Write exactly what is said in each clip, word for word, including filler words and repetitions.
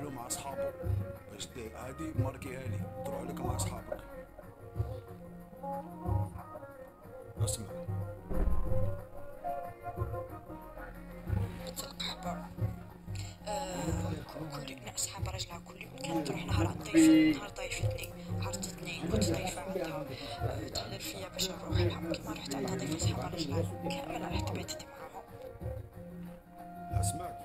له مع اصحابه باش هادي ماركيها لي تروح لك مع اصحابك. اسمع بنت القحبة. آه كل يوم أصحاب راجلها كل يوم كانت تروح نهار ضيفة نهار ضيفتني عرضتني كنت ضيفة عندها. آه تحلل فيا باش نروح لها كيما رحت عندها ضيفة صحاب راجلها كامل رحت باتت معاهم. اسمعك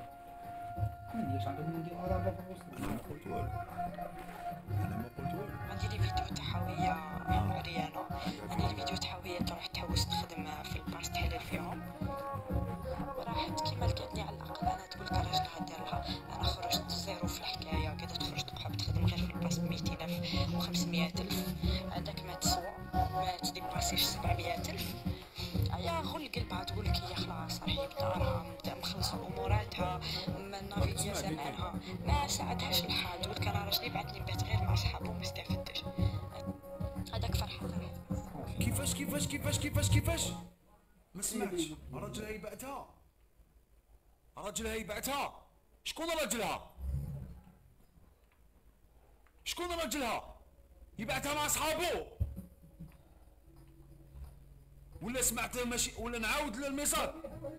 انا ما قلت والو، انا ما قلت والو. عندي لي فيديو تاعها وهي عريانة، عندي لي فيديو تاعها وهي تروح تحوس تخدم في البارس تحلل فيهم. وراحت كيما لقاتني على الاقل انا تقول لك راجلها دارها. انا خرجت زيرو في الحكايه، قعدت خرجت تحب تخدم غير في الباس بميتين الف وخمسمية الف، هذاك ما تسوى ما تديباسيش سبعمية الف. يا غل قلبها تقول لك هي خلاص راح يبدا راها مخلصه اموراتها ما نافيديا زمانها ما ساعدهاش الحال. تقول لك انا راجلي بعثني بات غير مع صحابه وما استفدتش. هذاك فرحه. كيفاش كيفاش كيفاش كيفاش كيفاش ما سمعتش. راجلها يبعتها، راجلها يبعتها. شكون راجلها؟ شكون راجلها؟ يبعتها مع صحابو ولا سمعت ماشي ولا نعاود للميساج؟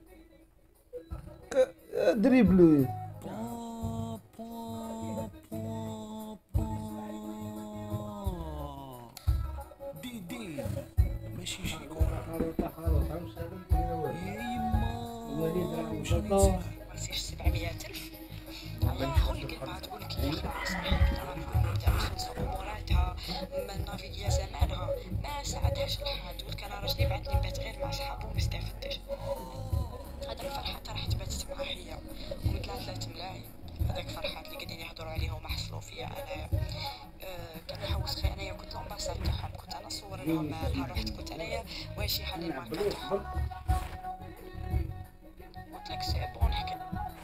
دريبلي با با با با ديدين ماشي شيكو يا يما وش نسمع ماشيش سبعمية الف. يا غل قلبها تقول لك هي خلاص راح يبدا راها تبدا مخلصه اموراتها ما نافيديا زمانها ما ساعدهاش الحال. تقول لك انا راجلي بعثني بات غير مع صحابه وما استفدتش. هذاك فرحات رحت باتت معاه هي ومثلاث ملاعين. هذاك فرحات اللي قاعدين يهضروا عليها وما حصلوا فيا انا. أه كان يحوس خير انايا كنت لومباسال تاعهم كنت انا نصور لهم نهار رحت كنت انايا واش يحل الماركه تاعهم. قلت لك سي بون حكي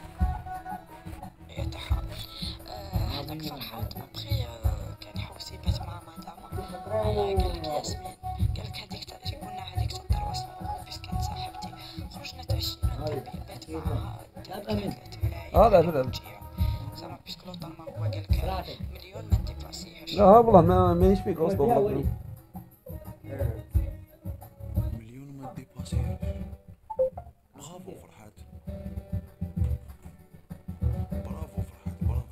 هي تاعها. هذاك فرحات ابخي كان يحوس يبات مع مدام. قال لك ياسمين قال لك هذيك جيبوا لنا هذيك تاع الدروس بس كانت صاحبتي خرجنا تعشينا بات معاها هذا هذا زعما باسكو نورمال هو قال لك مليون ما نديباسيهاش. لا والله ما مانيش فيك اصلا. مليون ما ديباسيهاش. برافو فرحات، برافو فرحات، برافو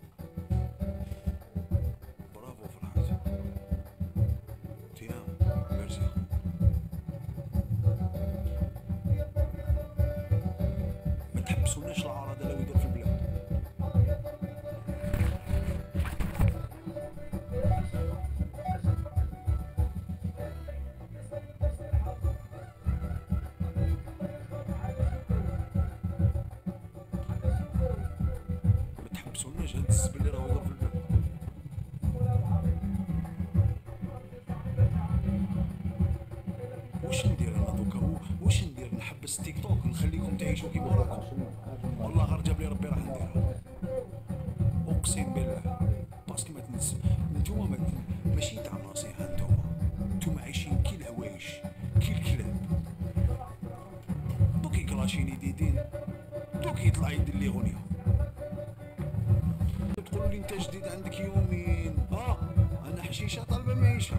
برافو فرحات. تيام ميرسي. ما تحبسوناش العار هذا لو يدور في البلاد. ما تحبسوناش هاد الزبل اللي راهو يدور في البلاد. واش ندير انا دوكا؟ واش ندير؟ نحبس تيك توك نخليكم تعيشوا كيما راكم؟ والله غير جاب لي ربي راح نديرها، اقسم بالله. باسكو ما تنس نتوما ما ماشي تاع نصيحه. نتوما نتوما عايشين كي الهوايش كي الكلاب. دوك يكلاشيني ديدين دوك يطلع يدير لي غنيه. تقولوا لي انت جديد عندك يومين. اه انا حشيشه طالبه معيشه.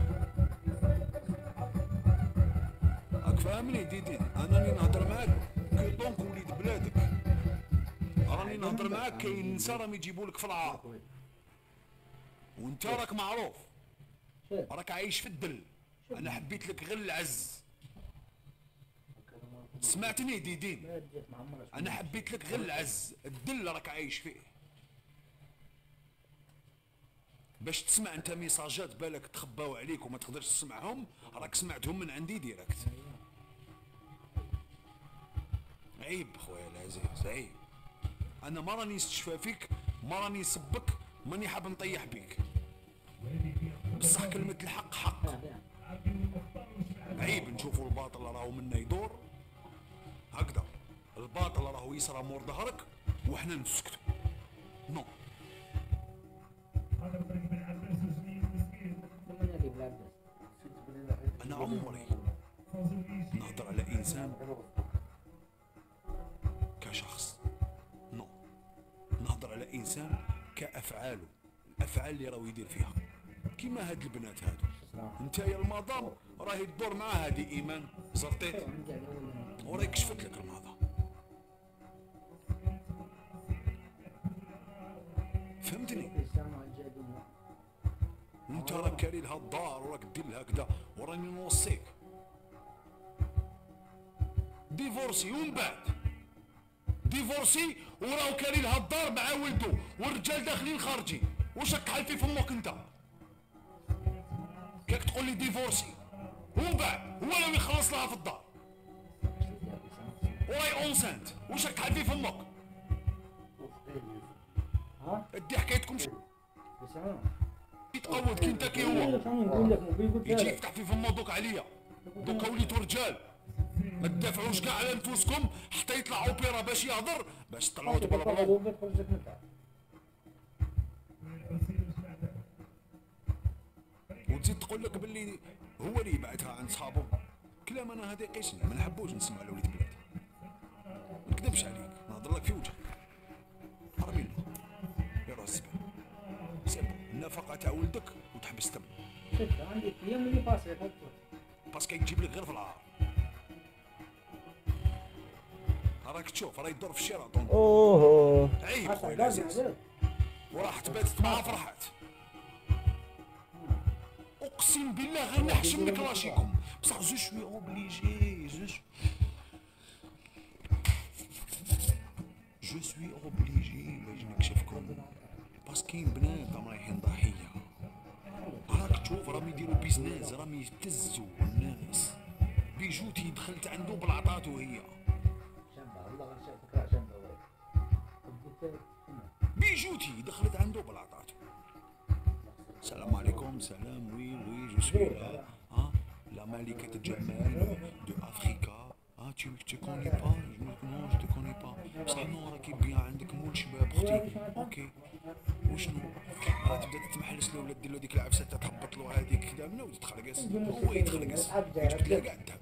راك فاهمني ديدين؟ انا راني نهضر معاك كي طونك وليد بلادك. راني نهضر معاك كاين نسا راهم يجيبوا لك في العار وانت راك معروف راك عايش في الدل. انا حبيت لك غير العز. سمعتني ديدين؟ انا حبيت لك غير العز. الدل راك عايش فيه باش تسمع انت ميساجات بالك تخباو عليك وما تقدرش تسمعهم. راك سمعتهم من عندي ديريكت. عيب خويا العزيز عيب. انا ما راني نستشفى فيك ما راني نسبك ماني حاب نطيح بيك بصح كلمة الحق حق. عيب نشوفوا الباطل راهو منا يدور هكذا. الباطل راهو يسرى مور ظهرك وحنا نسكتوا. نو انا عمري نهضر على انسان كشخص. نو نهضر على انسان كافعاله، الافعال اللي راهو يدير فيها كيما هاد البنات هادو. انت يا المدام راهي تدور مع هادي ايمان زرطيت وراهي كشفت لك الماضي. فهمتني؟ وانت راك كاري لها الدار وراك دير لها هكذا وراني نوصيك ديفورسي، ومن بعد ديفورسي وراو كاري لها الدار مع ولدو والرجال داخلين خارجين، واش راك تحل في فمك انت؟ كيك تقول لي ديفورسي ومن بعد هو لو يخلص لها في الدار وراي اونسانت، واش راك تحل في فمك؟ ادي حكايتكم يتقود كي انت كي هو يجي يفتح في فمو دوك عليا، دوكا وليتو رجال ما تدافعوش كاع على نفوسكم حتى يطلع اوبيرا باش يهضر باش تطلعوا تبلبلوا. وتزيد تقول لك باللي هو اللي يبعثها عند صحابه. كلام انا هذا يقيسني، ما نحبوش نسمع لوليد بلادي، ما نكذبش عليك، نهضر لك في وجهك. حرمي الله يروح الزبال سيبو النفقه تاع ولدك وتحبس تم. عندي ايام اللي باسي باسكو يجيب لك غير في العار. راك تشوف راه يدور في الشيراطون. اوه عيب خويا العزيز، وراح تبات مع فرحات. اقسم بالله غير نحشم لك راشيكم بصح جو شوي اوبليجي جو جو سوي اوبليجي باش نكشفكم باسكو كاين بنات رايحين ضحيه. راك تشوف راهم يديروا بيزنس، راهم يبتزوا الناس. بيجوتي دخلت عنده بالعطاتو هي بيجوتي دخلت عنده بالعطاتو. السلام عليكم، سلام وي وي جو سوي لا ها لا ملكة الجمال دو افريكا. اه tu tu connais pas non je te connais pas بصح نو راكي بيان عندك مول شباب اختي اوكي وشنو راه تبدا تتمحلس له ولا دير له ديك العفسه تهبط له هذيك كذا من ود تخلقس هو يتخلقس جبت له كاع الذهب.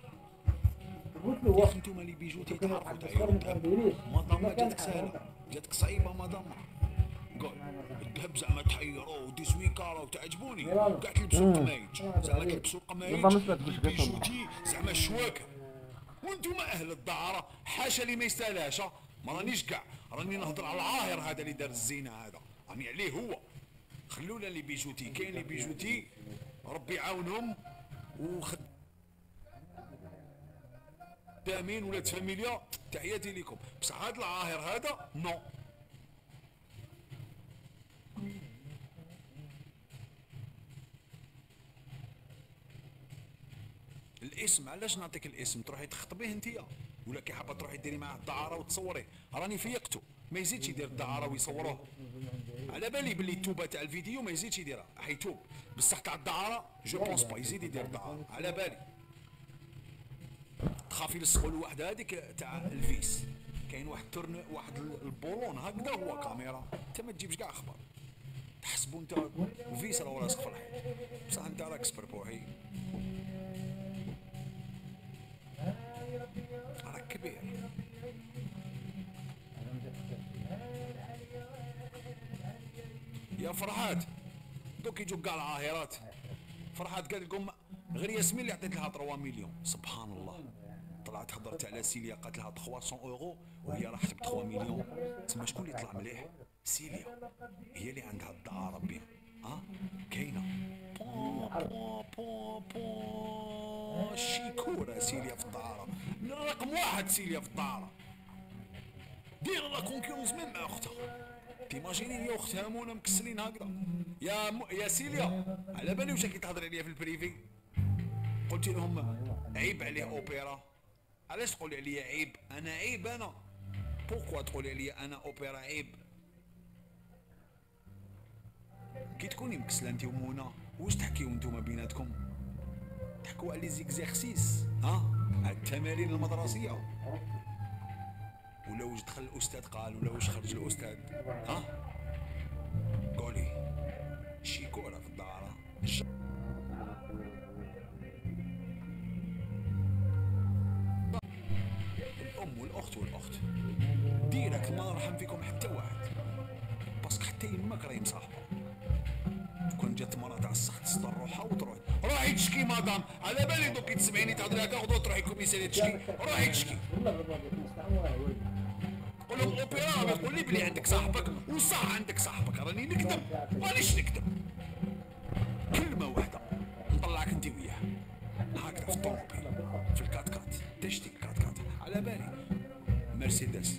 يا اخي نتوما اللي بيجوتي تعرفوا تعيروا الذهب. مدام جاتك سهله جاتك صعيبه مدام قول الذهب زعما تحيروا وديسويكا وتعجبوني كاع تلبسوا القمايج زعما تلبسوا القمايج بيجوتي زعما الشواكه. وانتم اهل الدعاره حاشا لي ما يستاهلهاش. ما رانيش كاع راني نهضر على العاهر هذا اللي دار الزينه هذا راني عليه هو. خلونا اللي بيجوتي كاين اللي بيجوتي ربي يعاونهم وخدامين ولاد فاميليا تحياتي لكم بصح هذا العاهر هذا نو. الاسم علاش نعطيك الاسم تروحي تخطبيه انتيا ولا كي حابه تروحي ديري معاه الدعاره وتصوريه. راني فيقتو ما يزيدش يدير الدعاره ويصوروه. على بالي باللي التوبه تاع الفيديو ما يزيدش يديرها حيتوب بصح تاع الدعاره جو بونس با يزيد يدير الدعاره على بالي. تخافي يلصقوا له واحده هذيك تاع الفيس كاين واحد تورن واحد البولون هكذا هو كاميرا انت ما تجيبش كاع اخبار تحسبوا انت الفيس راه راسك في الحيط بصح انت راك سبر بوحي راك كبير. يا فرحات دوك يجوا كاع العاهرات. فرحات قالت لكم غير ياسمين اللي عطيت لها ثلاثة مليون. سبحان الله طلعت هضرت على سيليا قالت لها ثلاثمية اورو وهي راح تجيب ثلاثة مليون. تسمى شكون اللي طلع مليح؟ سيليا هي اللي عندها الدعاره بها ها كاينه بو بو بو بو شيكوره سيليا في الدعاره رقم واحد. سيليا في الدعاره دير لا كونكورونس ميم مع اختها. تيماجيني هي واختها منى مكسلين هكذا. يا م... يا سيليا على بالي واش راكي تهضري عليا في البريفي. قلت لهم عيب عليه اوبيرا. علاش تقولي عليا عيب؟ انا عيب انا؟ بوكوا تقولي عليا انا اوبيرا عيب؟ كي تكوني مكسله انت ومنى واش تحكيو نتوما بيناتكم؟ تحكوا على لي زيكزارسيس ها على التمارين المدرسيه ولا واش دخل الاستاذ قال ولا واش خرج الاستاذ ها. قولي شيكوره في الدعاره الام والاخت والاخت ديرك ما نرحم فيكم حتى واحد باسكو حتى يماك راهي مصاحبه. كون جات مرة تاع السخط تصدر روحها وتروح روحي تشكي مدام، على بالي دوك تسمعيني تهضري هكا غدوة تروحي كوميسارية تشكي، روحي تشكي. قول لهم الاوبيرا تقول لي بلي عندك صاحبك وصح عندك صاحبك، راني نكذب مانيش نكذب. كلمة واحدة نطلعك انت وياه هكذا في الطوموبيل في الكات كات، تشتي الكات كات على بالي مرسيدس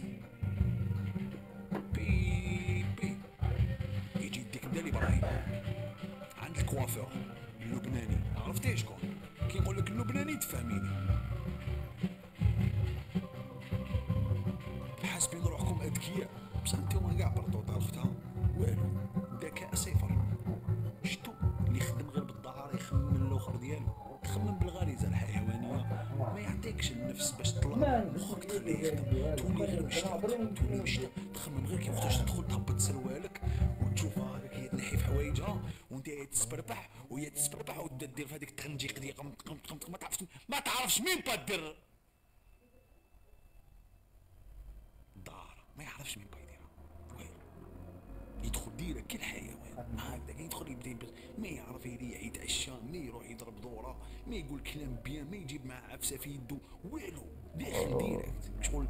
بي بي يجي يديك مدالي براهيم عند الكوافير اللبناني، عرفتي شكون؟ كي يقول لك اللبناني تفهميني. حاسبين روحكم اذكياء بصح نتوما كاع برضو عرفتها والو، ذكاء صفر. شتو اللي يخدم غير بالدار يخمم من الاخر ديالو، تخمم بالغريزه الحيوانيه ما يعطيكش النفس باش تطلع مخك تخليه يخدم، تولي غير مشتاق تولي مشتاق تخمم غير كيفاش تدخل تهبط سروالك وتشوفها هكاك هي تنحي في حوايجها وانت تسبربح وهي تسبربح وتبدا دير في هذيك التخنجيق ديال قم قم قم ما تعرفش ما تعرفش مين با دير الدار، ما يعرفش مين با يديرها والو، يدخل ديرها كي الحيوان هكذا يدخل يبدا يبدا ما يعرف يريح يتعشى، ما يروح يضرب دوره، ما يقول كلام بيان، ما يجيب معاه عفسه في يدو والو، داخل ديريكت شغل.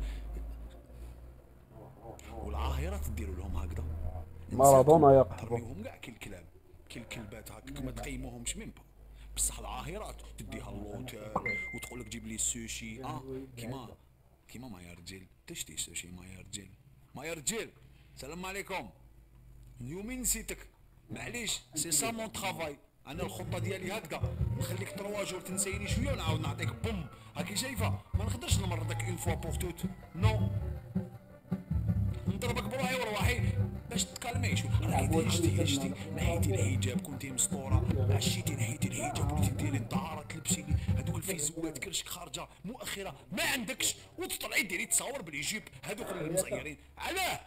والعاهرات ديروا لهم هكذا مارادونا يقحبوا ترميوهم كاع كي الكلاب كي الكلبات هكاك ما تقيموهمش ميم با، بصح العاهرات تديها اللوتيل وتقول لك جيب لي السوشي اه كيما كيما ما يا رجال تشتي السوشي ما يا رجال ما يا رجال السلام عليكم اليومين نسيتك معليش سي سا مون طرافاي، انا الخطه ديالي هكذا نخليك تروا جور تنسيني شويه ونعاود نعطيك بوم هاكي شايفه، ما نقدرش نمرضك اون فوا بور توت نو، نضربك بروحي ورواحي باش تكالمي شويه. راكي هجتي هجتي نحيتي الحجاب كنتي مسطوره، عشيتي نحيتي الحجاب وليتي ديري الدعاره تلبسي لي هذوك الفيزوات كرشك خارجه مؤخره ما عندكش وتطلعي ديري تصاور باليجيب هذوك اللي مصيرين علاه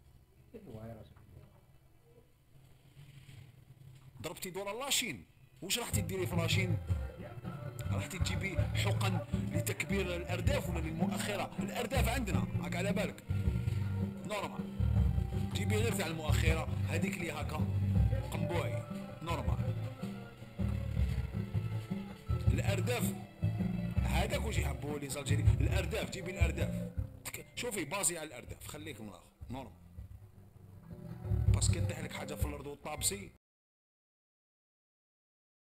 ضربتي دور لاشين. واش راحتي ديري في لاشين؟ راحتي تجيبي حقن لتكبير الارداف ولا للمؤخره؟ الارداف عندنا هاك على بالك نورمال، جيبي غير تاع المؤخره هذيك اللي هكا قنبوعي نورمال. الارداف هذاك واش يحبوا لي زالجيري، الارداف جيبي الارداف شوفي بازي على الارداف خليك من الاخر نورمال، باسكو طيح لك حاجه في الارض وطابسي